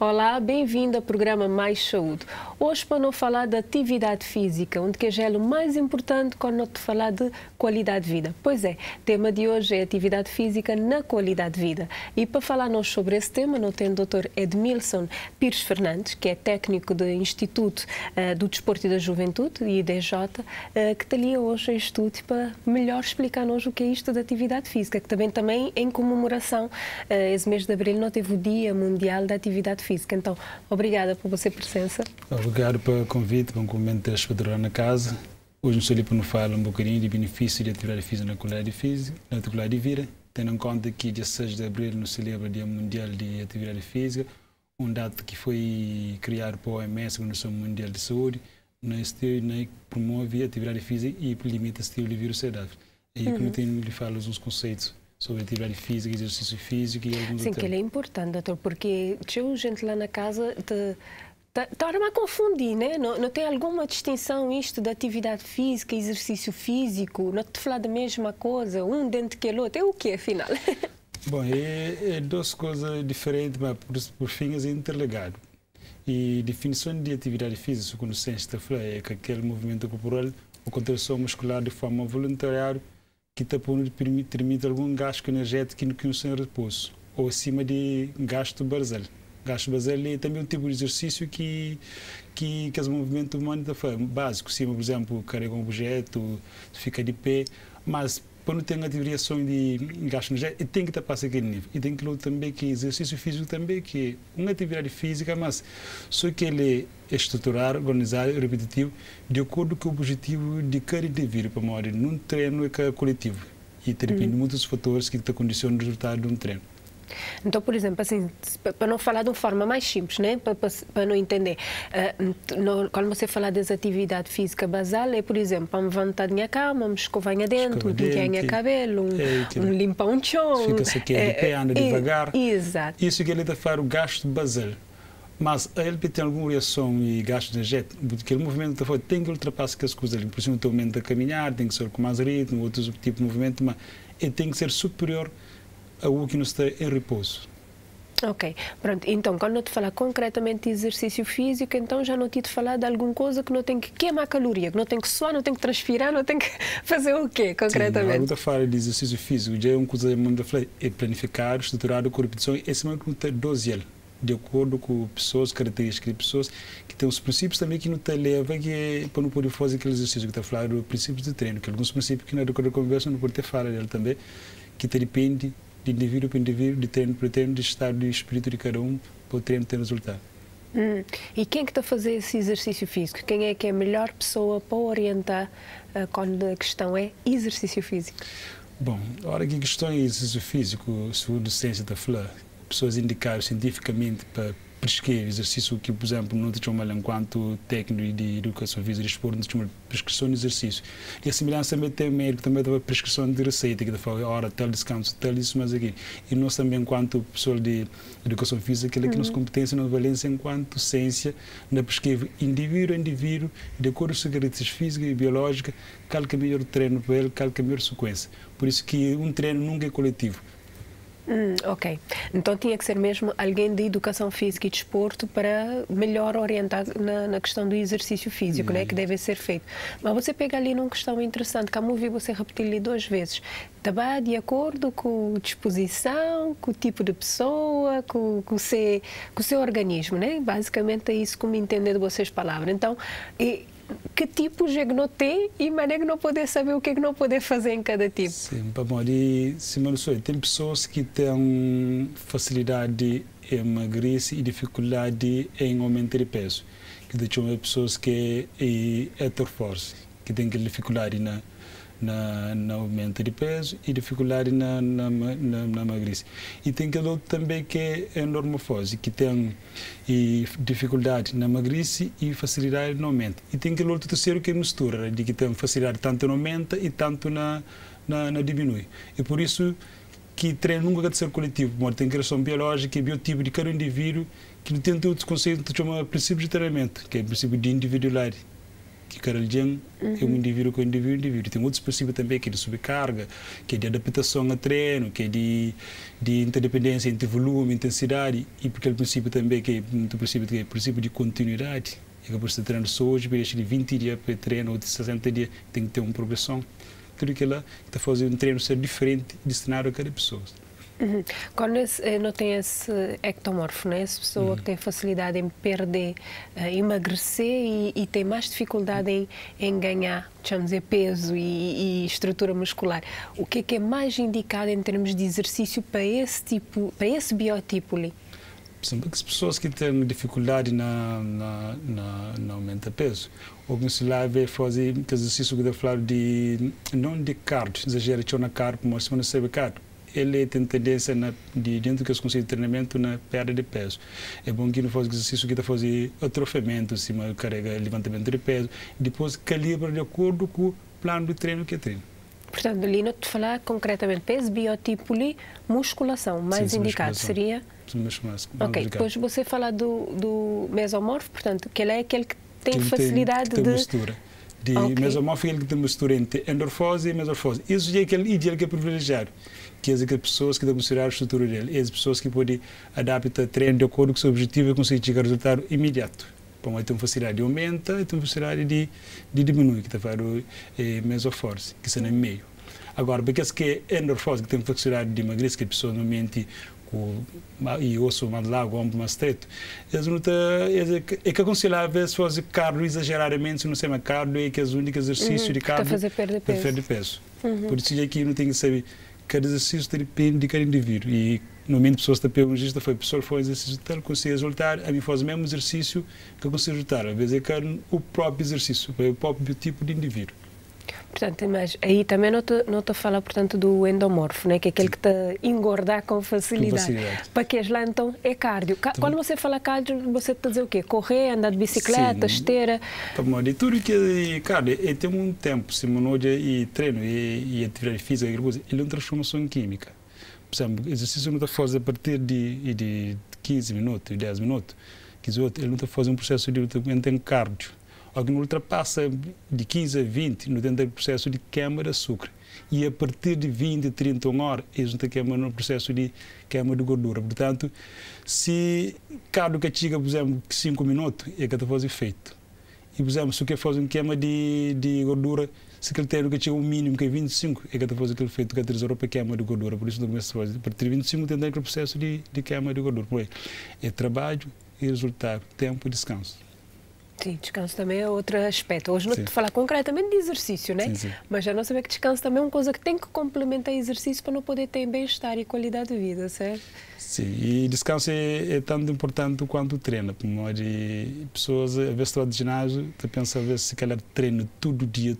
Olá, bem-vindo ao programa Mais Saúde. Hoje para não falar de atividade física, onde que é o mais importante quando não te falar de qualidade de vida. Pois é, o tema de hoje é atividade física na qualidade de vida. E para falar-nos sobre esse tema, nós temos o Dr. Edmilson Pires Fernandes, que é técnico do Instituto do Desporto e da Juventude, IDJ, que está ali hoje em estúdio para melhor explicar-nos o que é isto da atividade física, que também em comemoração, esse mês de abril, nós teve o Dia Mundial da Atividade Física. Então, obrigada por você presença. Obrigado pelo convite, bom momento de espectador na casa. Hoje estou ali para nos falar um bocadinho de benefício de atividade física na qualidade de vida, tendo em conta que dia 6 de abril nos celebra o Dia Mundial de Atividade Física, data que foi criado pela OMS, Organização Mundial de Saúde, que promove a atividade física e limita o estilo de vida saudável. E como tenho lhe falo os conceitos sobre atividade física, exercício físico e alguns outros. Sim, que ele é importante, doutor, porque tinha gente lá na casa está a confundir, né? Não tem alguma distinção isto da atividade física, exercício físico? Não te falar da mesma coisa, um dentro que o outro? É o que, afinal? Bom, é duas coisas diferentes, mas por fim é interligado. E a definição de atividade física, segundo o cientista, é que aquele movimento corporal ou contração muscular de forma voluntária que permite algum gasto energético que não seja repouso, ou acima de gasto basal. Gasto basal é também um tipo de exercício que os movimentos humanos fazem. Básico, sim, por exemplo, carregar um objeto, fica de pé, mas para não ter uma variação de gasto energético, tem que estar para aquele nível. E tem que também que exercício físico também, que é uma atividade física, mas só que ele é estruturado, organizado e repetitivo, de acordo com o objetivo de cada indivíduo, para modo num treino coletivo. E depende de muitos fatores que condicionam o resultado de um treino. Então, por exemplo, assim, para não falar de uma forma mais simples, né? para não entender, quando você fala das atividades físicas basal, é, por exemplo, para levantar a minha cama, me escovar a dentro, pintar o cabelo, limpar um chão. Fica-se aqui de pé, anda devagar. Exato. Isso que ele está a fazer o gasto basal. Mas ele tem alguma reação e gasto energético, porque o movimento tem que ultrapassar as coisas. Por exemplo, o movimento da caminhar, tem que ser com mais ritmo, outros tipos de movimento, mas ele tem que ser superior ao que não está em repouso. Ok, pronto. Então, quando eu te falar concretamente de exercício físico, então já não te falar de alguma coisa que não tem que queimar caloria, que não tem que suar, não tem que transpirar, não tem que fazer o quê, concretamente? Sim, a fala de exercício físico já é uma coisa muito é planificar, estruturar, com repetição, esse é uma dose de acordo com pessoas, características de pessoas, que tem os princípios também que não te leva para não poder fazer aquele exercício, que está a falar dos princípios de treino, que alguns princípios que na conversa não pode ter fala dele também, que te depende de indivíduo para indivíduo, de treino para treino, de estado de espírito de cada um, para o treino ter resultado. E quem é que está a fazer esse exercício físico? Quem é que é a melhor pessoa para orientar quando a questão é exercício físico? Bom, a hora que a questão é exercício físico, segundo a ciência da falar, pessoas indicaram cientificamente para prescrever exercício que, por exemplo, não te chamam enquanto técnico de educação física e desporto, não te chamam prescrição de exercício. E a semelhança também tem médico, também dá prescrição de receita, que dá fala, hora, tal descanso, tal isso, mas aqui. E nós também, enquanto pessoal de educação física, que nos competência, nos valência enquanto ciência, na prescreve indivíduo a indivíduo, de acordo com as características físicas e biológicas, qual que é o melhor treino para ele, qual que é a melhor sequência. Por isso que um treino nunca é coletivo. Ok. Então tinha que ser mesmo alguém de educação física e desporto para melhor orientar na questão do exercício físico, né, que deve ser feito. Mas você pega ali numa questão interessante, que eu vi você repetir ali 2 vezes. Está de acordo com a disposição, com o tipo de pessoa, com o seu organismo, né? Basicamente é isso como entender de vocês palavras. Então, que tipos é que não tem e maneira que não poder saber o que é que não poder fazer em cada tipo. Sim, tem pessoas que têm facilidade em emagrecer e dificuldade em aumentar de peso. Que são pessoas que é heteroforce, que têm dificuldade na aumento de peso e dificuldade na emagrecer. E tem aquele outro também que é a normofose, que tem dificuldade na emagrecer e facilidade no aumento. E tem aquele outro terceiro que é mistura, de que tem facilidade tanto no aumento e tanto na diminui. E por isso que treino nunca deve ser coletivo, mas tem questão biológica e biotipo de cada indivíduo, que tem outros conceitos que chama princípio de treinamento, que é o princípio de individualidade, que cada dia é um indivíduo com indivíduo. Tem outros princípios também, que é de sobrecarga, que é de adaptação a treino, que é de interdependência entre volume e intensidade, e porque o princípio também, que é muito princípio, que é o princípio de continuidade. É que você treina só hoje, deixa de 20 dias para treino, ou de 60 dias, tem que ter uma progressão. Tudo aquilo está fazendo um treino ser diferente, destinado a cada pessoa. Quando não tem esse ectomorfo, né? Essa pessoa que tem facilidade em perder, emagrecer e tem mais dificuldade em ganhar, vamos dizer, peso e estrutura muscular, o que é mais indicado em termos de exercício para esse biotipo ali? As pessoas que têm dificuldade na aumenta peso, ou que se lá vê fazer exercício que eu falo de não de cardio, exageração na cardio, mas se não sabe cardio, ele tem tendência dentro que conceitos de treinamento na perda de peso. É bom que não faça exercício que está fazer atrofiamento, cima carrega levantamento de peso, depois calibra de acordo com o plano de treino que treina. Portanto, ali não te falar concretamente peso, biotipo ali, musculação, mais sim, indicado musculação. Seria? Ok, depois você fala do mesomorfo, portanto, que ele é aquele que tem facilidade de mistura. Mesomorfo é aquele que tem mistura entre endorfose e mesorfose. Isso é aquele ideal que é privilegiado, que é as pessoas que devem considerar a estrutura dele, as pessoas que podem adaptar treino de acordo com o seu objetivo e conseguir chegar ao resultado imediato. Bom, aí tem uma facilidade de aumenta e tem uma facilidade de diminuir, que está falando mesofose, que está no meio. Agora, porque que é endorfose, que tem uma facilidade de emagrecer, que a pessoa normalmente e osso mais largo, ombro mais estreito, é que aconselhável se fazer cardio exageradamente, se não se chama cardio, é que é o único exercício de cardio para fazer perder peso. Por isso aqui não tem que saber, cada exercício depende de cada indivíduo. E normalmente pessoas que pegam um foi a pessoa que faz exercício tal, consegue resultar, a mim faz o mesmo exercício que consegue resultar. Às vezes é o próprio exercício, o próprio tipo de indivíduo. Portanto, mas aí também não te fala, portanto, do endomorfo, né? Que é aquele que te engordar com facilidade. Para que lá, então, é cardio. Quando você fala cardio, você está a dizer o quê? Correr, andar de bicicleta, esteira? De tudo que é cardio, tem um tempo, se monódia e treino e atividade física, ele é uma transformação química. Por exemplo, exercício não está fazendo a partir de 15 minutos, 10 minutos, ele não está fazendo um processo de cardio. Alguém ultrapassa de 15 a 20 no dentro do processo de queima de açúcar. E a partir de 20, 30 horas, eles não queimam no processo de queima de gordura. Portanto, se cada que chega, por exemplo, 5 minutos, é que está fazendo efeito. E, por exemplo, se quer fazer uma queima de gordura, se ele tem que chega o mínimo, que é 25, é que está fazendo aquele efeito que é 3 horas para queima de gordura. Por isso, não começa a fazer. A partir de 25, tem aquele processo de queima de gordura. É trabalho e resultado, tempo e descanso. Sim, descanso também é outro aspecto. Hoje não te falar concretamente de exercício, né? Sim. Mas já não saber que descanso também é uma coisa que tem que complementar exercício para não poder ter bem-estar e qualidade de vida, certo? Sim, e descanso é tanto importante quanto o treino. Porque pessoas, a vez de ginásio, pensam a ver se calhar treino todo dia,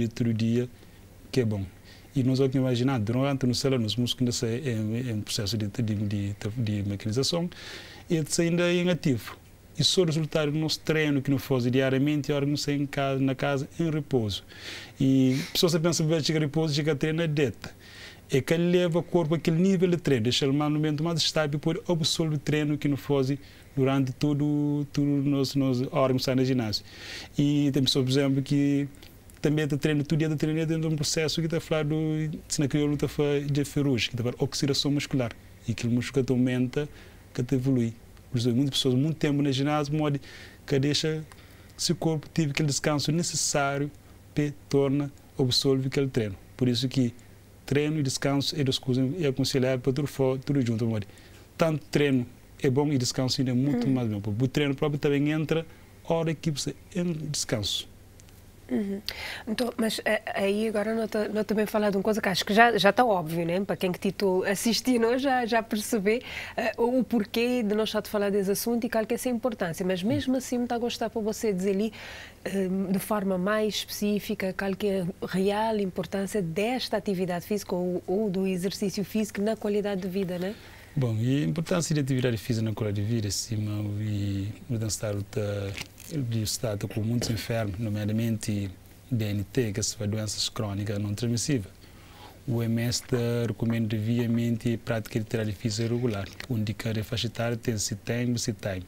que é bom. E nós vamos imaginar, durante no cérebro, nos músculos, é um processo de mecanização, e isso ainda é inativo. E só o resultado do nosso treino que não faz diariamente, a hora que não sai na casa em repouso. E a pessoa pensa que chega a repouso, chega a treino, é dieta. É que ele leva o corpo àquele nível de treino, deixa ele no momento mais estável para absorver o treino que não faz durante todo os órgãos que no ginásio. E tem pessoas, por exemplo, que também está treinando todo dia, dentro de um processo que está a falar se na crioulo está a falar de ferrugem, que está a falar oxidação muscular. E aquele músculo que aumenta, que evolui. Muitas pessoas, muito tempo no ginásio, que deixa se o corpo tive aquele descanso necessário para tornar absorver aquele treino. Por isso que treino e descanso é das coisas aconselháveis para tudo junto. Tanto treino é bom e descanso ainda é muito mais bom. O treino próprio também entra a hora que você em descanso. Então, mas aí agora não também falar de uma coisa que acho que já está óbvio, né? Para quem que estou assistindo já perceber o porquê de nós estar a falar desse assunto e qual que é essa importância, mas mesmo assim me está a gostar para você dizer ali de forma mais específica qual que é a real importância desta atividade física ou do exercício físico na qualidade de vida, né? Bom, e a importância da atividade física na qualidade de vida, acima e mudança de estado com muitos enfermos, nomeadamente DNT, que são doenças crônicas não transmissíveis. O OMS recomenda viamente a prática de atividade física regular, onde cada faixa etária tem.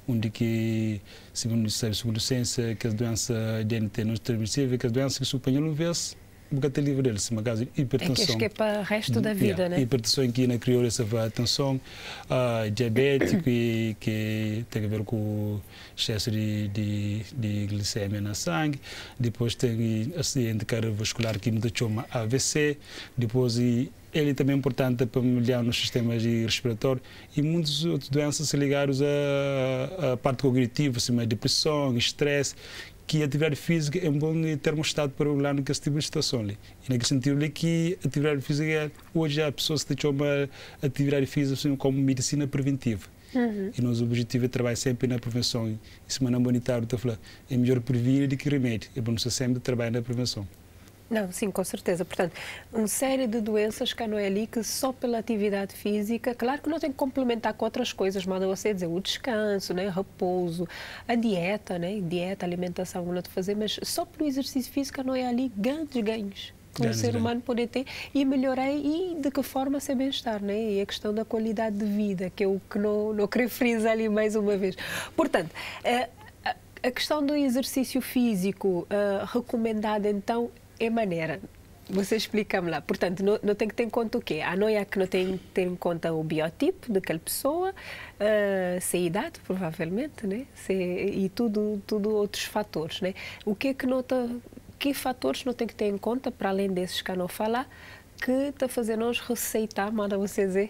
onde que, segundo a ciência, que a doença DNT não é transmissível, que a doença que se apanha no vez, bocata livre dele, se caso hipertensão. É que é para o resto da vida, né? Hipertensão aqui na crioula, essa atenção, diabético que tem a ver com excesso de glicemia na sangue, depois tem acidente cardiovascular que não chama AVC, depois ele também é importante para melhorar nos sistemas respiratórios e muitas outras doenças ligadas à parte cognitiva, assim, a depressão, estresse, que a atividade física é um bom termostato para regular nesse tipo de situação. E naquele sentido que a atividade física, hoje há pessoas que chamam a atividade física assim, como medicina preventiva. E nosso objetivo é trabalhar sempre na prevenção. E semana monetária, é melhor prevenir do que remédio. É bom sempre trabalhar na prevenção. Não, sim, com certeza. Portanto, uma série de doenças que não é ali que só pela atividade física, claro que não tem que complementar com outras coisas, manda você dizer o descanso, né, repouso, a dieta, né, dieta, alimentação, não te fazer, mas só pelo exercício físico não é ali grandes ganhos que o ser humano pode ter e melhorar e de que forma ser bem-estar, né? E a questão da qualidade de vida, que é o que não queria frisar ali mais uma vez. Portanto, a questão do exercício físico recomendado então é maneira. Você explica-me lá. Portanto, não tem que ter em conta o quê? Não é que não tem que ter em conta o biotipo daquela pessoa, se a idade, provavelmente, né? E tudo outros fatores, né? O que é que que fatores não tem que ter em conta, para além desses que eu não falar, que está a fazer nós receitar, manda você dizer,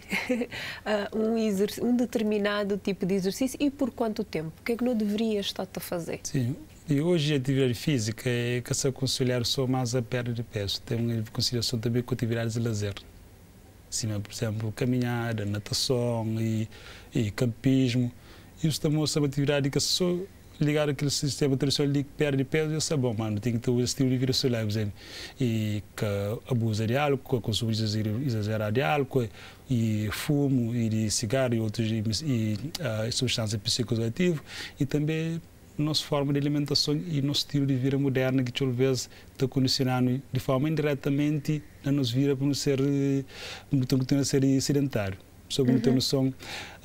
um determinado tipo de exercício e por quanto tempo? O que é que não deveria estar a fazer? Sim. E hoje a atividade física é que se aconselhar só mais a perda de peso. Tem uma consideração também com atividades de lazer. Assim, por exemplo, caminhada, natação e campismo. Isso também é uma atividade que só ligar aquele sistema tradicional de perda de peso, isso é bom, mano. Tem que ter o estilo de vida solar, por exemplo. E que abusa de álcool, consumo exagerado de álcool, e fumo, e de cigarro, e outras substâncias psicoativas. E também nossa forma de alimentação e nosso estilo de vida moderno que às vezes está condicionando de forma indiretamente a nossa vida para não ser sedentário. Sobre não ter noção,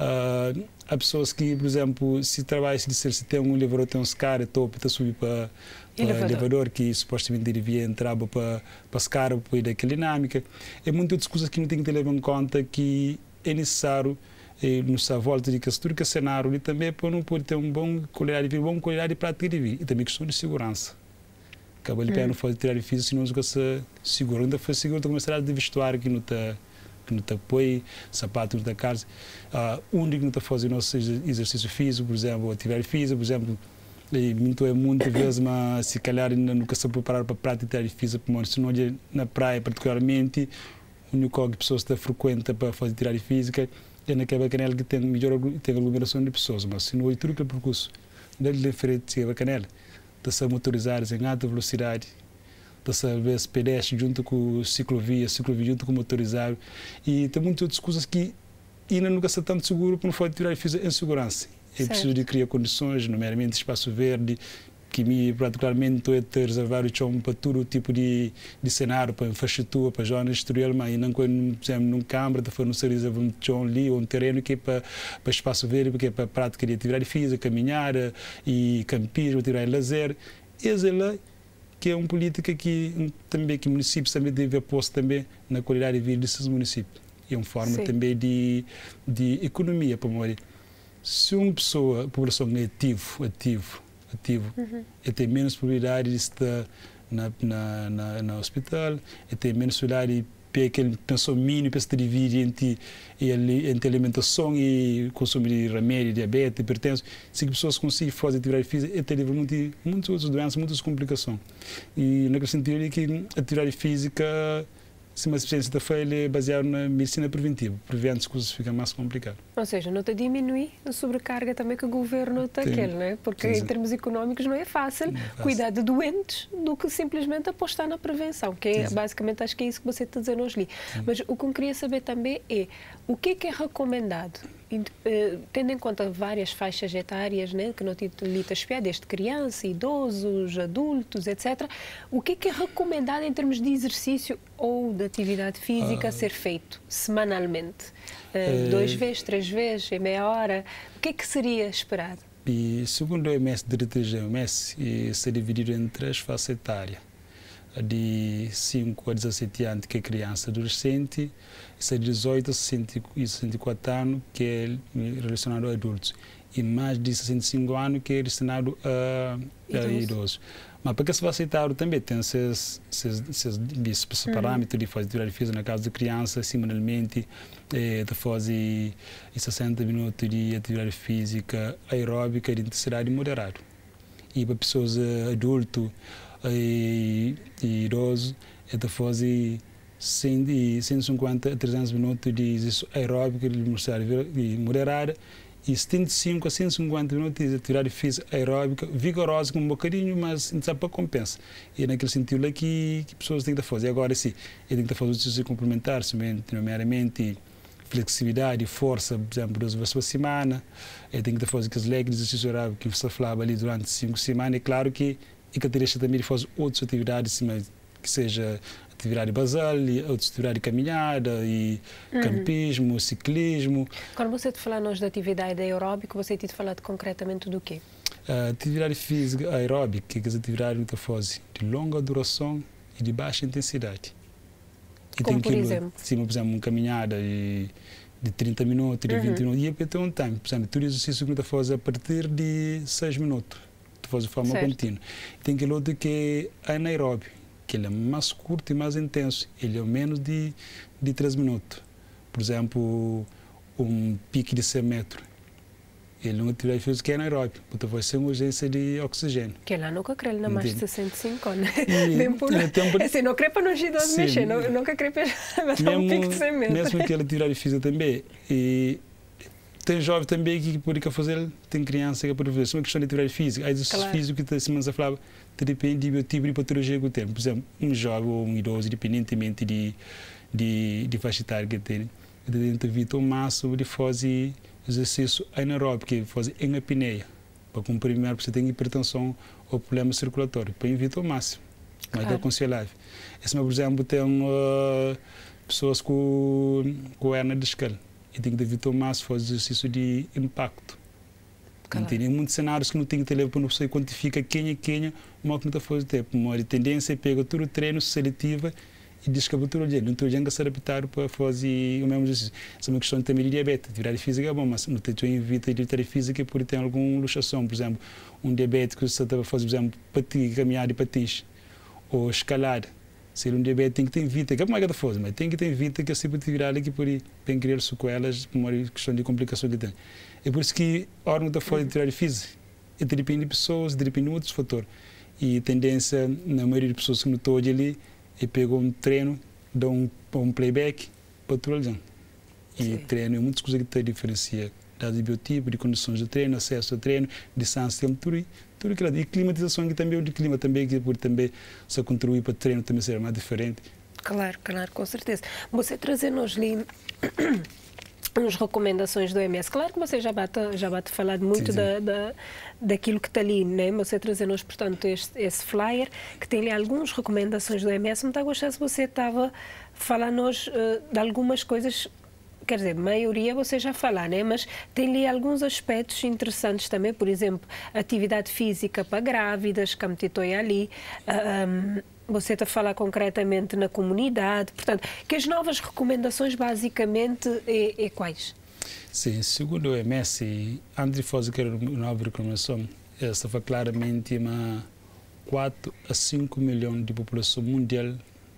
há pessoas que, por exemplo, se trabalha, se tem um elevador, tem um escada, está subir para o elevador que supostamente devia entrar para a escada, para ir daquela dinâmica. É muitas coisas que não tem que ter em conta que é necessário nossa volta de tudo que é cenário e também para não poder ter uma boa qualidade de vida, uma boa qualidade de prática de vida e também questão de segurança. Acaba de não fazer atividade física, senão não se seguro. Ainda foi seguro, está começando a de vestuário que não te apoia, sapato não está casa. Onde não está fazendo nosso exercício físico, por exemplo, atividade física, por exemplo, muitas vezes, mas se calhar ainda nunca se preparar para a prática de atividade física, se não na praia particularmente, onde as pessoas estão frequentes para fazer atividade física, é naquela canela que tem aglomeração de pessoas, mas se não é tudo aquele percurso, dele de frente a canela, está-se motorizados em alta velocidade, está-se a ver pedestre junto com ciclovia junto com motorizado, e tem muitas outras coisas que ainda nunca está tanto seguro para não fazer atividade física em segurança. É preciso de criar condições, nomeadamente espaço verde, que me particularmente é ter reservado o chão para todo tipo de cenário, para infraestrutura, para zonas exteriores, mas não quando, por exemplo, num câmara, de não ser reservado um chão ali, ou um terreno que é para espaço verde, porque é para prática de atividade física, caminhar e campismo, atividade de lazer. Essa é lá que é uma política que também que municípios também devem apostar também na qualidade de vida desses municípios. E é uma forma também de economia para morrer. Se uma pessoa, a população é ativo, e tem menos probabilidade de estar no hospital, e tem menos probabilidade de aquele pensão mínimo para se dividir entre alimentação e consumo de remédio, diabetes, hipertensão. Se as pessoas conseguem fazer atividade física, tem muitas outras doenças, muitas complicações. E naquele sentido é que a atividade física, se uma experiência da feira é baseada na medicina preventiva, prevendo as coisas ficam mais complicadas. Ou seja, não te diminui a sobrecarga também que o governo está aquele, né? Porque em termos económicos não é fácil cuidar de doentes do que simplesmente apostar na prevenção, que é basicamente, acho que é isso que você está dizendo hoje ali. Mas o que eu queria saber também é o que é recomendado, tendo em conta várias faixas etárias, né, que não te espiar, desde criança, idosos, adultos, etc. O que é recomendado em termos de exercício ou de atividade física a ser feito semanalmente? 2 vezes, 3 vezes, em meia hora? O que é que seria esperado? E segundo o OMS, diretriz da OMS, está dividido em 3 faixas etárias. A de 5 a 17 anos, que é criança adolescente, e a de 18 a 64 anos, que é relacionado a adultos. E mais de 65 anos, que é relacionado a idosos. Mas para que se vai aceitar também tem esses parâmetros de fazer atividade física na casa de criança, semanalmente, de fazer 60 minutos de atividade física aeróbica de intensidade moderada. E para pessoas adultas e idosos, é de fazer 150 a 300 minutos de exercício aeróbico de intensidade moderada e 75 a 150 minutos de atividade física aeróbica vigorosa, com um bocadinho, mas não sabe para compensa. E é naquele sentido lá que pessoas têm que fazer. Agora, sim, têm que fazer exercícios complementares, nomeadamente flexibilidade, força, por exemplo, 2 vezes por semana. Tem que fazer aqueles leques de exercício aeróbico que você falava ali durante 5 semanas. É claro que que deixa também de fazer outras atividades, que seja atividade basal, outras atividades de caminhada, e campismo, ciclismo. Quando você te fala de atividade aeróbica, você te fala concretamente do quê? Atividade física aeróbica, que é as atividades que fazem de longa duração e de baixa intensidade. E como por exemplo? Sim, por exemplo, uma caminhada de 30 minutos, de 20 minutos, e até um tempo. Por exemplo, todo exercício que você faz a partir de 6 minutos. Faz de forma contínua. Tem aquele outro que é anaeróbio, que ele é mais curto e mais intenso. Ele é menos de 3 minutos. Por exemplo, um pique de 100 metros. Ele é uma atividade física que é anaeróbio, porque vai ser uma urgência de oxigênio. Que lá nunca creio na mais de 65, né? Bem por assim, não creio para nos idosos mexer, nunca creio para um pique de 100 metros. Mesmo aquela atividade física também. E tem jovem também que pode fazer, tem criança que pode fazer. Isso é uma questão de atividade física. Há exercício físico que se falava, depende do tipo de patologia que tem. Por exemplo, um jovem ou um idoso, independentemente de faixa etária que tem, tem que evitar o máximo de fazer exercício anaeróbico, que fazer em apneia. Para comprimir, você tem hipertensão ou problema circulatório. Para evitar o máximo. Mas é aconselhável. Esse, por exemplo, tem pessoas com hernia discal. E tem que evitar mais fazer exercício de impacto. Tem muitos cenários que não tem que ter para não você quantifica quem, mas que não está fazendo tempo. Uma tendência é pegar todo o treino seletivo e descobrir todo o dia. Não tem que se adaptar para fazer o mesmo exercício. Essa é uma questão também de diabetes. Atividade física é bom, mas não tem que evitar atividade física porque tem alguma luxação. Por exemplo, um diabético que você está a fazer, por exemplo, caminhar de patins ou escalar. Se um diabetes tem que ter vida, que é uma coisa forte, mas tem que ter vida que é sempre atividade que pode criar sequelas, uma questão de complicação que tem. É por isso que a órgão da fora de atividade física depende de pessoas, depende de outros fatores. E a tendência, na maioria das pessoas que não estão ali, é pegar um treino, dar um playback para tudo ali. E treino é muitas coisas que te diferencia. De biotipo, de condições de treino, acesso ao treino, distância, tudo aquilo. E climatização, que também de clima também, que pode também só contribuir para o treino também ser mais diferente. Claro, com certeza. Você trazendo-nos ali as recomendações do OMS. Claro que você já bate falado muito daquilo que está ali, né? Você trazendo-nos, portanto, esse flyer, que tem ali algumas recomendações do OMS. Me está a gostar se você estava falando-nos de algumas coisas. Quer dizer, a maioria você já fala, né? Mas tem ali alguns aspectos interessantes também, por exemplo, atividade física para grávidas, que me titou ali, você está a falar concretamente na comunidade, portanto, que as novas recomendações basicamente é quais? Sim, segundo o OMS, antes de fazer aquela nova recomendação, essa foi claramente 4 a 5 milhões de população mundial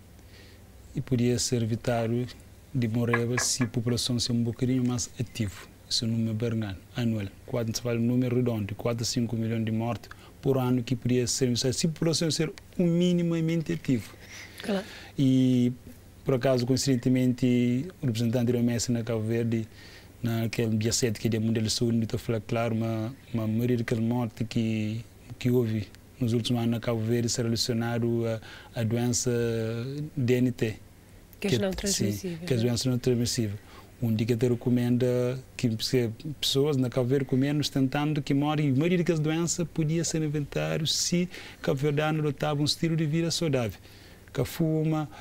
e podia ser evitado de morrer se a população ser um bocadinho mais ativa. Esse é o número bergano, anual. Quando se fala um número redondo, 4 a 5 milhões de mortes por ano, que poderia ser, se a população ser um minimamente ativa. Claro. E, por acaso, coincidentemente, o representante da OMS na Cabo Verde, naquele dia 7, que é o Dia Mundial de Saúde, está a falar, claro, uma maioria daquela morte que houve nos últimos anos na Cabo Verde se relacionado à doença DNT. Que é não transmissível. Sim, que é a doença não transmissível. Um indicador recomenda que pessoas na Cabo Verde menos tentando que morrem. E a maioria daquelas doenças podia ser inventário se Cabo Verdano adotava um estilo de vida saudável. Que fuma,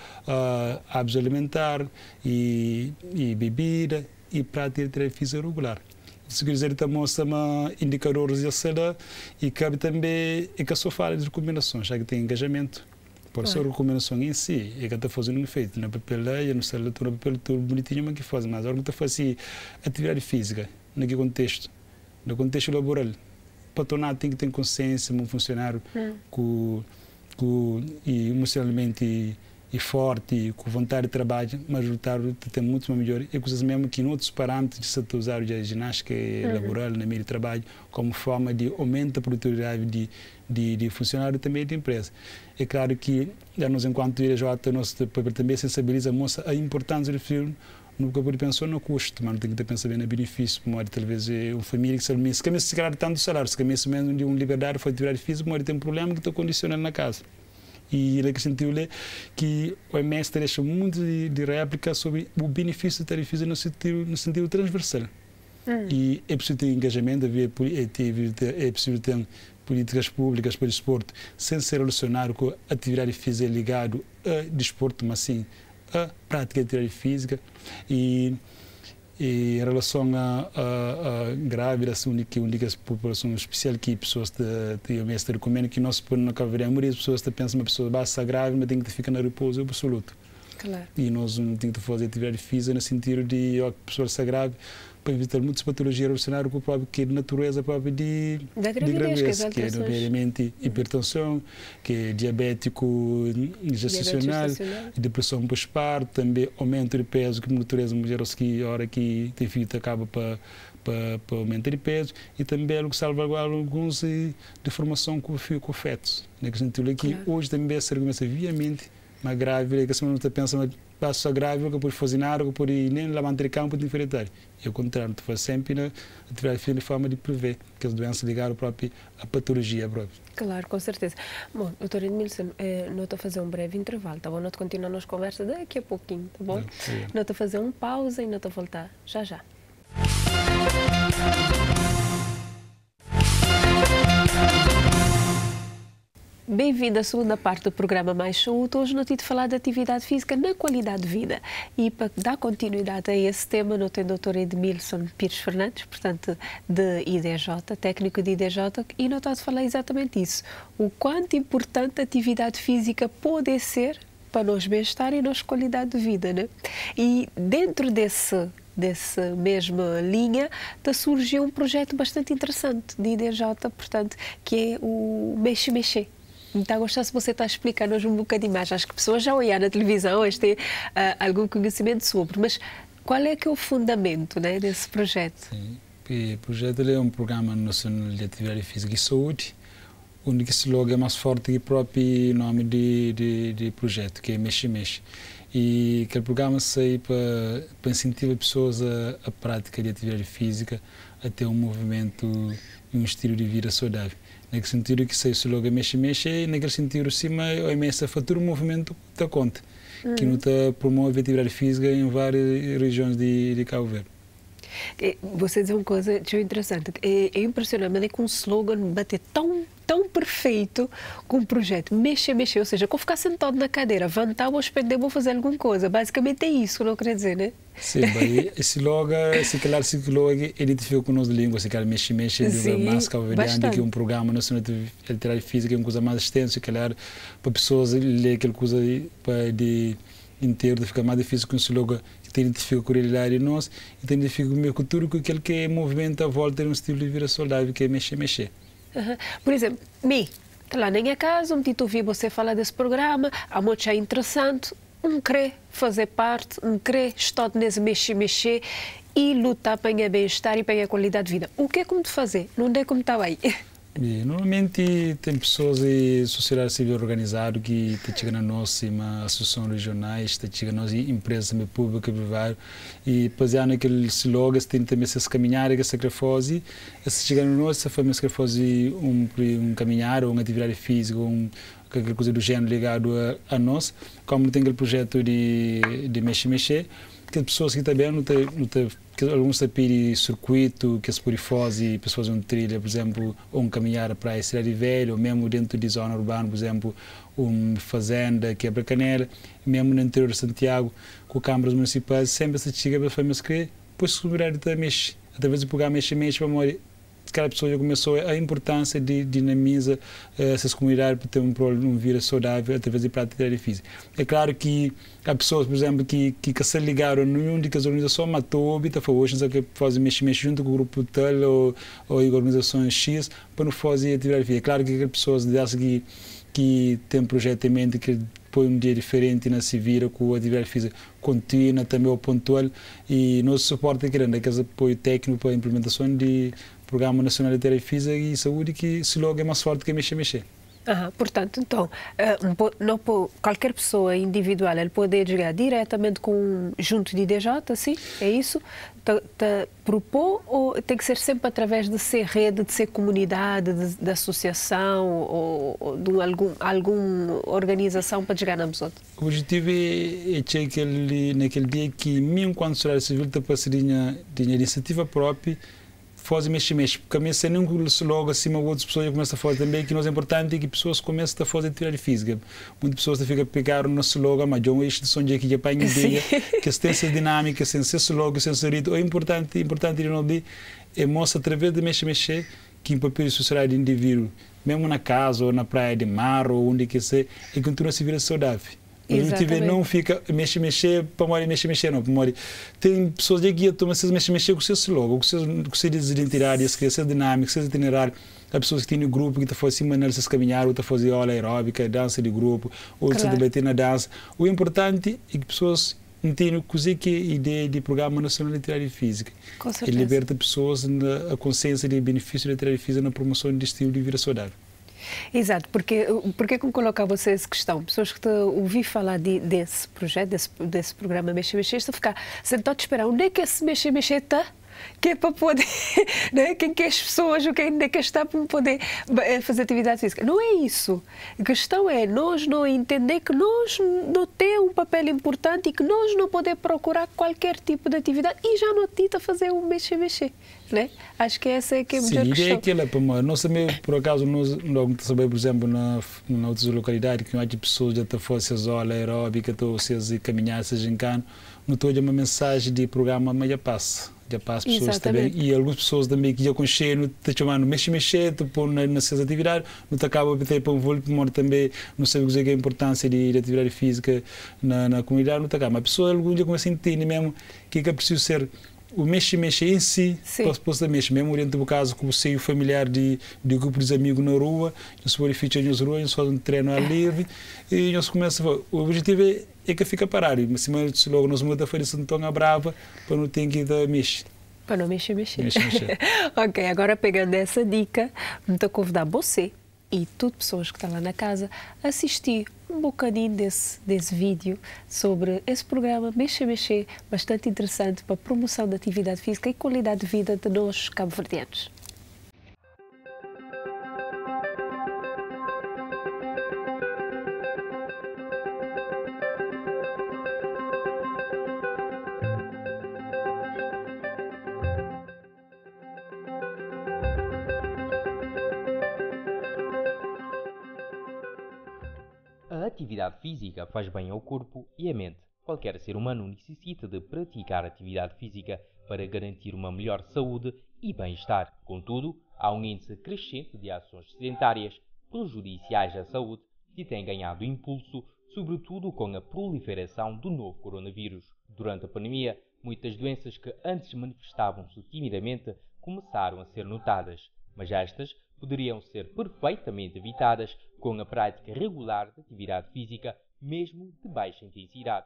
hábitos alimentar e bebida e prática de atividade física regular. se quiser também mostra indicadores de cena e cabe também e que só fala de recomendações, já que tem engajamento. Por isso, a recomendação em si é que está fazendo um efeito na papel e no celular, no papel tudo bonitinho, mas que faz, mas a hora que está fazendo atividade física, naquele contexto, no contexto laboral, para tornar tem que ter consciência, um funcionário e emocionalmente e forte, com vontade de trabalho, mas o resultado tem muito melhor. E coisas mesmo que em outros parâmetros de se usar a ginástica laboral no meio de trabalho como forma de aumento da produtividade de funcionário também de empresa. É claro que nós, enquanto IDJ, nosso papel também sensibiliza a importância do filme no que eu penso no custo, mas não tem que pensar bem no benefício, como talvez uma família que se começa a ganhar tanto salário, se começa mesmo de uma liberdade de atividade física, mas tem um problema que está condicionando na casa. E ele sentiu que o OMS deixa muito de réplica sobre o benefício da atividade física no sentido transversal. E é preciso ter engajamento, é preciso ter políticas públicas para o desporto, sem se relacionar com a atividade física ligado a desporto, mas sim a prática de atividade física. E em relação a grávidas, a única população especial que pessoas de OMS recomendam que nós podemos não a maioria das pessoas pensam que uma pessoa basta grávida, mas tem que ficar no repouso absoluto. Claro. E nós não temos que fazer atividade física no sentido de a pessoa está grávida para evitar muitas patologias relacionadas com o próprio que é de natureza própria de gravidez, que é nomeadamente hipertensão, que é diabético gestacional, depressão pós-parto, também aumento de peso, que a natureza mulher que a hora que tem filho acaba para aumentar de peso, e também algo que salvaguarda alguns de formação com fetos. No sentido que hoje também se argumenta viamente uma grávida, que a semana não pensa, mas passa grávida, que pode fazer nada, que pode nem levantar de campo, diferente. E ao contrário, tu faz sempre na atividade física de forma de prever que as doenças ligadas à patologia própria. Claro, com certeza. Bom, doutor Edmilson, nós estou a fazer um breve intervalo, tá bom? Nós continuamos a conversa daqui a pouquinho, tá bom? Nós estou a fazer uma pausa e nós estou a voltar já já. Bem-vindo à segunda parte do programa Mais Saúde. Hoje nós temos de falar de atividade física na qualidade de vida. E para dar continuidade a esse tema, nós temos o Dr. Edmilson Pires Fernandes, portanto, de IDJ, técnico de IDJ, e nós estamos a falar exatamente isso. O quanto importante a atividade física pode ser para nós bem-estar e nossa qualidade de vida, né? E dentro dessa mesma linha, surgiu um projeto bastante interessante de IDJ, portanto, que é o Mexe-Mexe. Então, gostar se você está a explicar-nos um bocadinho mais. Acho que pessoas já olham na televisão, hoje têm algum conhecimento sobre, mas qual é que é o fundamento, né, desse projeto? Sim, o projeto é um programa nacional de atividade física e saúde, onde esse logo é mais forte que o próprio nome de projeto, que é Mexe-Mexe. E aquele programa sai para incentivar pessoas a prática de atividade física, a ter um movimento e um estilo de vida saudável. Naquele sentido que sai o logo Mexe-Mexe, e naquele sentido cima a OMS fatura um movimento da conta, que não promove atividade física em várias regiões de Cabo Verde. Você diz uma coisa interessante, é impressionante, é que um slogan bater tão perfeito com o projeto Mexe-Mexe, ou seja, que eu ficar sentado na cadeira, levantar, vou espender, vou fazer alguma coisa, basicamente é isso que eu quero dizer, né? Sim, esse logo identifica com nós língua, esse cara Mexe-Mexe, mais cabo-verdiano, que é um programa nacional de atividade física, é uma coisa mais extensa, que para pessoas ler aquela coisa de inteiro, fica mais difícil com esse logo que identifica com a realidade de nós e identifica com a minha cultura, com aquele que é movimento à volta de um estilo de vida saudável, que é Mexe-Mexe. Por exemplo, lá na minha casa, ouvi você falar desse programa, a muito é interessante, querer fazer parte, querer estar nesse Mexe-Mexe e lutar para o bem-estar e para a qualidade de vida. O que é como te fazer? Não é como está aí. Normalmente tem pessoas e sociedade civil organizada que chegam a nós, uma associação regionais, chegam a nós, empresas públicas, privadas, e baseado naquele slogan, tem também essa caminhada, essa grafose, se chegam a nós, se faz grafose um caminhar ou uma atividade física, qualquer coisa do género ligado a nós, como tem aquele projeto de Mexe-Mexe, que as pessoas que também não têm que alguns pedem circuito, que se pode fazer, pessoas uma trilha, por exemplo, ou um caminhar para a cidade velha, ou mesmo dentro de zona urbana, por exemplo, uma fazenda, quebra-canela, mesmo no interior de Santiago, com câmaras municipais, sempre se chega para famílias que depois se virar de através do programa Mexe-Mexe, cada pessoa já começou a importância de dinamizar essas comunidades para ter um vida saudável através de prática de física. É claro que há pessoas, por exemplo, que se ligaram numa das organizações, matou, hoje que fazem mexe-mexe junto com o grupo tal ou organizações X para não fazer atividade física. É claro que há pessoas que têm um projeto em mente que põe um dia diferente na se vira com a atividade física contínua, também ao pontual, e nosso suporte é grande, aquele apoio técnico para a implementação de Programa Nacional de Atividade Física e Saúde, que se logo é mais forte que mexer. Portanto, então, qualquer pessoa individual ele pode chegar diretamente com junto de IDJ, assim? É isso? Propor ou tem que ser sempre através de ser rede, de ser comunidade, de associação ou de alguma organização para chegar na pessoa? O objetivo é que naquele dia que, mesmo quando a sociedade civil está passando de iniciativa própria, fazer mexe-mexe, porque a minha cena logo acima outras pessoas começam a fazer também, que nós é importante que pessoas começam a fazer atividade física. Muitas pessoas ficam a pegar o nosso logo, mas já este som de aqui já para ideia, que tem essa dinâmica, sem esse logo, sem esse ritmo. É importante é mostrar através de mexe-mexe que em papel de sociedade indivíduo, mesmo na casa ou na praia de mar ou onde que seja, e continua a se virar saudável. O objetivo não fica mexer para morrer, mexer não, para morrer. Tem pessoas que tomam esses mexer com o seu logo, com o seu identidade, com o seu dinâmico, com o seu itinerário. Há pessoas que têm um grupo que está fazendo maneiras caminhar, ou está fazendo aula aeróbica, dança de grupo, ou se debater na dança. O importante é que pessoas entendam que é a ideia de Programa Nacional de Atividade Física. E liberta pessoas na consciência do benefício da atividade física na promoção de estilo de vida saudável. Exato, porque como colocar você essa questão? Pessoas que ouvi falar desse projeto, desse programa Mexe-Mexe, estão a ficar sentados a esperar onde é que esse Mexe-Mexe está? Que é para poder, né? Quem que é as pessoas, onde é que está para poder fazer atividade física. Não é isso. A questão é nós não entender que nós não temos um papel importante e que nós não podemos procurar qualquer tipo de atividade e já não tenta fazer um mexe-mexe. Né? Acho que essa é que é a melhor questão. Sim, a ideia é aquela, nós também, por acaso, nós sabemos, por exemplo, na outras localidades, que há pessoas que estão fazendo aula aeróbica, estão a caminhar, seja em cano, não estou a uma mensagem de programa, mas já passa pessoas também, e algumas pessoas também que já conhecem, não te chamando mexe-mexe, nessas atividades, não te acaba de ter para um voo, também não sabe o que é a importância de atividade física na comunidade, não te acaba. Mas a pessoa algum dia começa a entender mesmo que é preciso ser o mexe-mexe em si, para a mexe, mesmo dentro do caso com o seio familiar de grupo de amigos na rua, nós verificamos nas ruas, nós fazemos um treino ao livre, e nós começamos a o objetivo é que fica parado, mas se logo nós mudamos a fazer isso tão brava, para não ter que ir mexer. Para não mexer. Ok, agora pegando essa dica, vou convidar você e todas as pessoas que estão lá na casa a assistir um bocadinho desse vídeo sobre esse programa Mexe-Mexe, bastante interessante para a promoção da atividade física e qualidade de vida de nós cabo-verdianos. A atividade física faz bem ao corpo e à mente. Qualquer ser humano necessita de praticar atividade física para garantir uma melhor saúde e bem-estar. Contudo, há um índice crescente de ações sedentárias prejudiciais à saúde que tem ganhado impulso, sobretudo com a proliferação do novo coronavírus. Durante a pandemia, muitas doenças que antes manifestavam-se timidamente começaram a ser notadas, mas estas poderiam ser perfeitamente evitadas com a prática regular de atividade física, mesmo de baixa intensidade.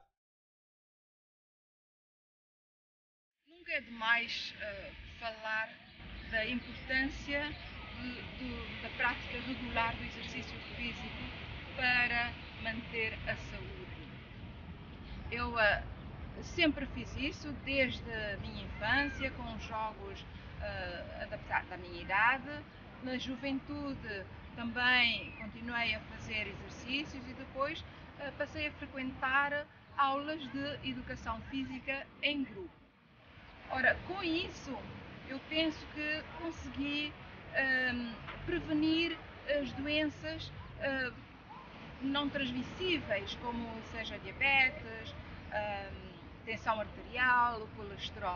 Nunca é demais falar da importância da prática regular do exercício físico para manter a saúde. Eu sempre fiz isso desde a minha infância, com jogos adaptados à minha idade. Na juventude também continuei a fazer exercícios e depois passei a frequentar aulas de educação física em grupo. Ora, com isso eu penso que consegui prevenir as doenças não transmissíveis, como seja diabetes, tensão arterial, o colesterol,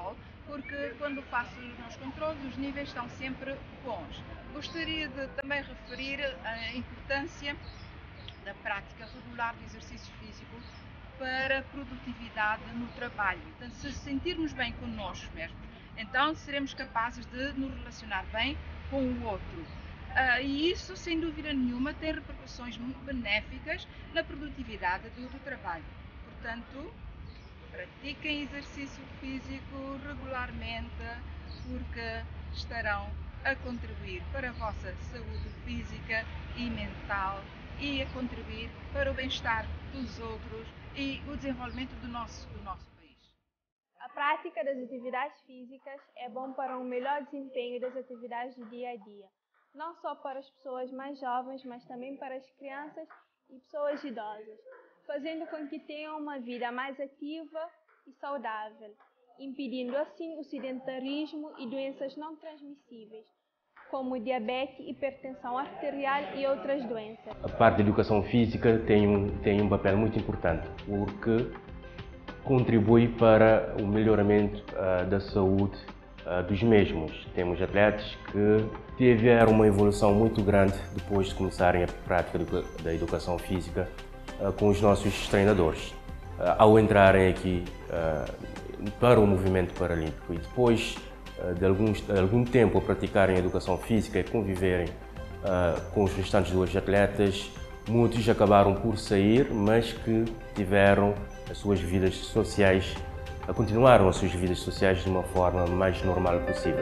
porque quando faço os meus controles os níveis estão sempre bons. Gostaria de também referir a importância da prática regular do exercício físico para a produtividade no trabalho. Então, se sentirmos bem connosco mesmos, então seremos capazes de nos relacionar bem com o outro. E isso, sem dúvida nenhuma, tem repercussões muito benéficas na produtividade do trabalho. Portanto, pratiquem exercício físico regularmente, porque estarão a contribuir para a vossa saúde física e mental e a contribuir para o bem-estar dos outros e o desenvolvimento do nosso país. A prática das atividades físicas é bom para um melhor desempenho das atividades do dia a dia, não só para as pessoas mais jovens, mas também para as crianças e pessoas idosas, fazendo com que tenham uma vida mais ativa e saudável, impedindo assim o sedentarismo e doenças não transmissíveis, como diabetes, hipertensão arterial e outras doenças. A parte da educação física tem um papel muito importante, porque contribui para o melhoramento da saúde dos mesmos. Temos atletas que tiveram uma evolução muito grande depois de começarem a prática da educação física com os nossos treinadores. Ao entrarem aqui para o movimento paralímpico e depois de algum tempo a praticarem a educação física e conviverem com os restantes dos atletas, muitos acabaram por sair, mas que tiveram as suas vidas sociais, continuaram as suas vidas sociais de uma forma mais normal possível.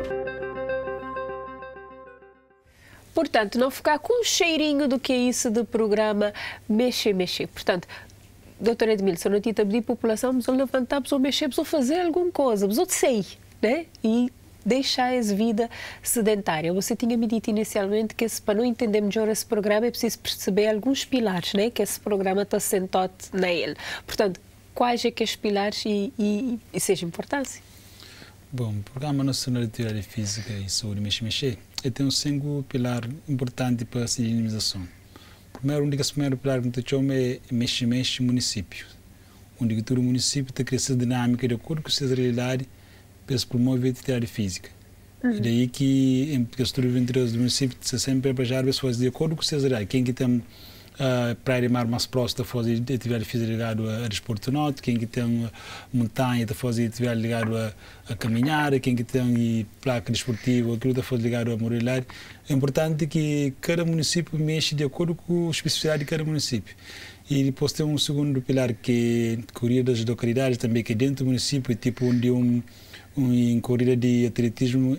Portanto, não ficar com um cheirinho do que é isso do programa Mexer. Portanto, doutor Edmilson, não tinha pedir à população, mas levantar, mas mexer, mas fazer alguma coisa, mas sair, né? E deixar essa vida sedentária. Você tinha me dito inicialmente que para não entender melhor esse programa é preciso perceber alguns pilares, né? Que esse programa está sentado nele. Portanto, quais é que os pilares e seja importância? Bom, o Programa Nacional de Atividade Física e Saúde Mexer tem um 5 pilar importante para a dinamização. Primeiro pilar que eu chamo é Mexer município, onde todo o município está crescendo dinâmica de acordo com a sua realidade para promover a atividade física. E daí que em questão de interesse do município se sempre preparar as pessoas de acordo com a sua realidade. Quem que tem praia mar mais próxima a fazer atividade física ligado a desporto norte, quem que tem montanha a fazer atividade ligado a caminhar, quem que tem placa desportiva, aquilo a fazer ligado a moralidade. É importante que cada município mexa de acordo com a especificidade de cada município. E depois tem um segundo pilar que é corrida das localidades também, que é dentro do município, tipo onde em corrida de atletismo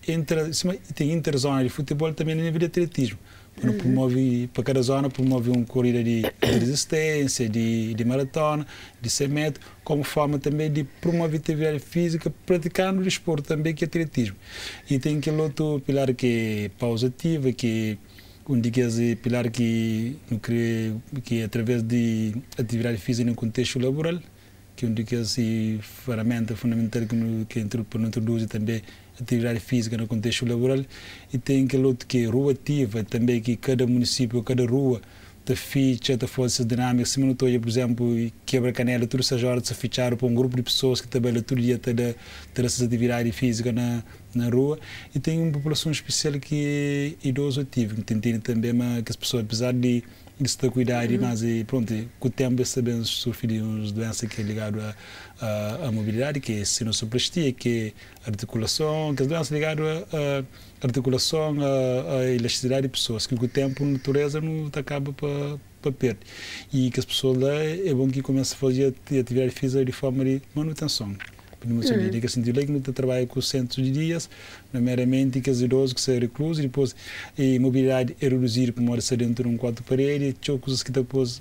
tem interzona de futebol também no nível de atletismo. Promove, para cada zona promove uma corrida de resistência, de maratona, de 100 metros, como forma também de promover atividade física, praticando o desporto também, que é atletismo. E tem aquele outro pilar que é pausa ativa, que é pilar que é através de atividade física no contexto laboral, que é uma das ferramentas fundamentais que introduz também atividade física no contexto laboral. E tem aquele outro que é rua ativa também, que cada município, cada rua te ficha, te faz essa dinâmica. Se não estou, por exemplo, quebra-canela, todas essas horas se ficharam para um grupo de pessoas que trabalham todo dia ter essa atividade física na rua. E tem uma população especial que é idoso ativo, que tem também que as pessoas, apesar de se cuidar, mas pronto, com o tempo sabemos sofrer de umas doenças que é ligado à mobilidade, que é sinussoplastia, que é articulação, que é doenças ligadas à articulação, à elasticidade de pessoas, que com o tempo a natureza não acaba para perder. E que as pessoas lá é bom que comecem a fazer atividade física de forma de manutenção. Que sentido que não trabalha com centros de dias, primeiramente que os idosos que são reclusos, e depois a mobilidade é reduzir para morar dentro de um quarto parede, coisas que depois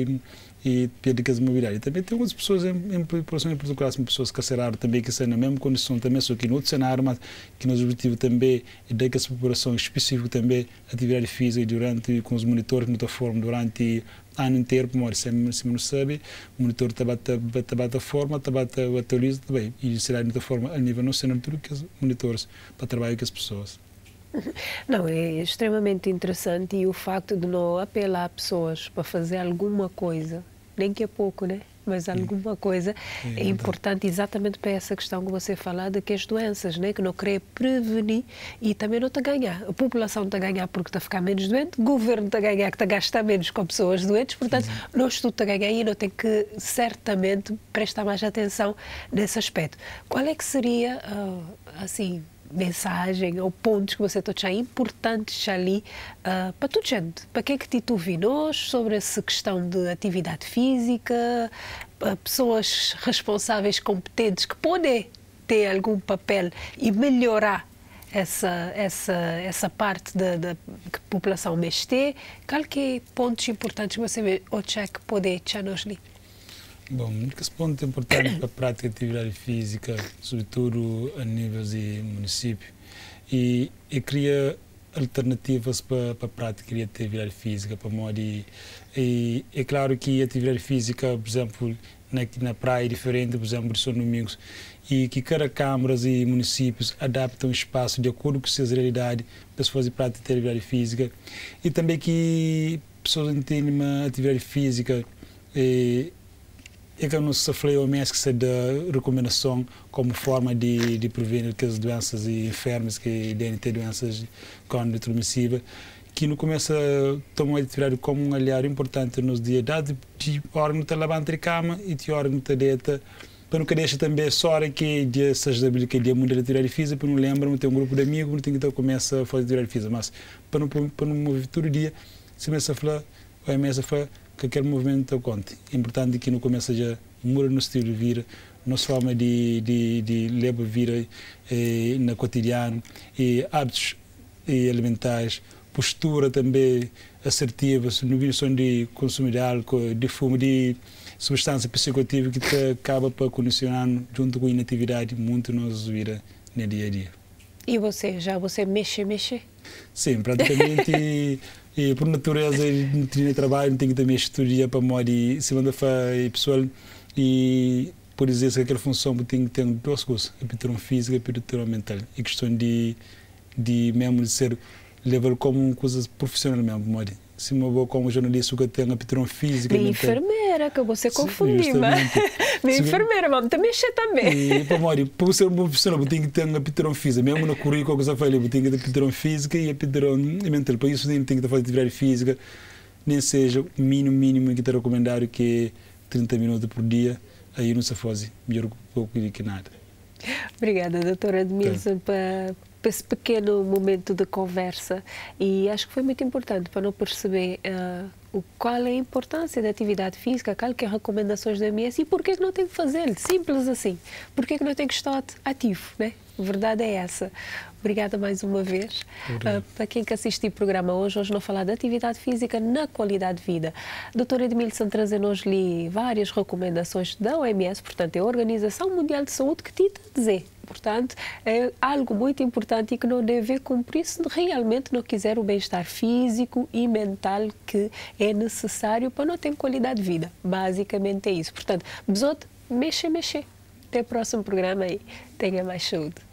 e perde a mobilidade. Também tem outras pessoas em população em particular, são pessoas carcerárias também que estão na mesma condição também, só que no outro cenário, mas que nosso objetivo também é dar que essa população específica também atividade física durante com os monitores de forma durante ano inteiro, como se não sabe, o monitor está forma, atualiza também, e será de forma a nível nacional tudo que os monitores para trabalhar com as pessoas. Não, é extremamente interessante, e o facto de não apelar pessoas para fazer alguma coisa, nem que é pouco, né? mas alguma coisa é importante exatamente para essa questão que você fala de que as doenças, né, que não querer prevenir e também não está a ganhar. A população está a ganhar porque está a ficar menos doente, o governo está a ganhar que está a gastar menos com pessoas doentes, portanto, nós tudo está a ganhar e não tem que certamente prestar mais atenção nesse aspecto. Qual é que seria, assim, mensagem ou pontos que você está importantes ali para toda gente, para quem que te ouve nós sobre essa questão de atividade física, pessoas responsáveis, competentes, que podem ter algum papel e melhorar essa parte da que a população mexe ter. Qual que é pontos importantes que você acha que pode nos ali? Bom, esse ponto é importante para a prática de atividade física, sobretudo a nível de município, e cria alternativas para a prática de atividade física, para modo e é claro que a atividade física, por exemplo, na praia é diferente, por exemplo, são domingos, e que cada câmara e municípios adaptam o espaço de acordo com as suas realidades para se fazer prática de atividade física, e também que pessoas entendem uma atividade física é que não se falei ao mês que se dá recomendação como forma de prevenir as doenças e enfermos que devem ter doenças crónicas transmissíveis, que não começa a tomar a atividade como um aliado importante nos dias de órgão de levantar a cama e de órgão de dieta, para não deixar também só que dia sexta-feira que é dia mundial de atividade física, para não lembrar, não ter um grupo de amigos, não tem que começar a fazer atividade física, mas para não mover todo dia, se começa a falar, vai começa a falar que aquele movimento conte. É importante que não comece já muda no estilo de vida, nossa forma de levar a vida no cotidiano, e hábitos alimentares, postura também assertiva, não só de consumir de álcool, de fumo, de substância psicoativa que acaba para condicionar junto com a inatividade muito nos vida no dia a dia. E você mexe? Sim, praticamente. E por natureza, no trabalho, não tem que também estudar para modo de se mandar fazer pessoal e por dizer que aquela função tem que ter duas coisas, a aptidão física e a aptidão mental. E questão de mesmo de ser levar como uma coisa profissional mesmo, modo. Se eu vou como jornalista que tem a aptidão física e enfermeira, que você confundiu, mas minha enfermeira, mas também mexe também. E para ser um bom profissional, tem que ter a aptidão física, mesmo no currículo que eu falei, tem que ter a aptidão física e a aptidão mental. Para isso tem que fazer atividade física, nem seja o mínimo que está recomendado, que é 30 minutos por dia, aí não se faz melhor pouco do que nada. Obrigada, doutora Edmilson, para esse pequeno momento de conversa, e acho que foi muito importante para não perceber qual é a importância da atividade física, qual que é as recomendações da OMS e porquê que não tem que fazer, simples assim, porquê que não tem que estar ativo, né? A verdade é essa. Obrigada mais uma vez. Para quem que assistiu o programa hoje vamos falar de atividade física na qualidade de vida. Dr. Edmilson traz-nos-lhe várias recomendações da OMS, portanto, é a Organização Mundial de Saúde, que te dizer. Portanto, é algo muito importante e que não deve cumprir se realmente não quiser o bem-estar físico e mental que é necessário para não ter qualidade de vida. Basicamente é isso. Portanto, besote, mexe. Até o próximo programa e tenha mais saúde.